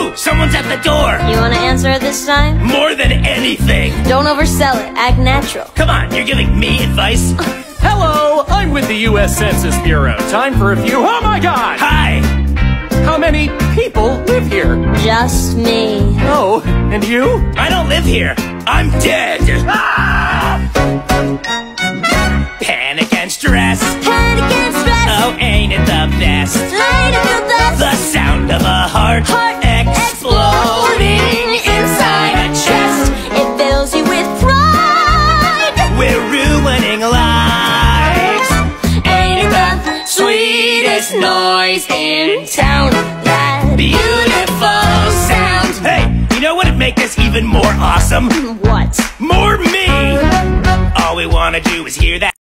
Ooh, someone's at the door. You wanna answer it this time? More than anything. Don't oversell it, act natural. Come on, you're giving me advice? Hello, I'm with the U.S. Census Bureau. Time for a few. Oh my God! Hi. How many people live here? Just me. Oh, and you? I don't live here. I'm dead. Ah! Panic and stress. Panic and stress. Oh, ain't it the best? Ain't it the best? The sound of a heart exploding inside a chest. It fills you with pride. We're ruining lives. Ain't it the sweetest noise in town? That Beautiful sound. Hey, you know what'd make this even more awesome? What? More me. All we wanna do is hear that.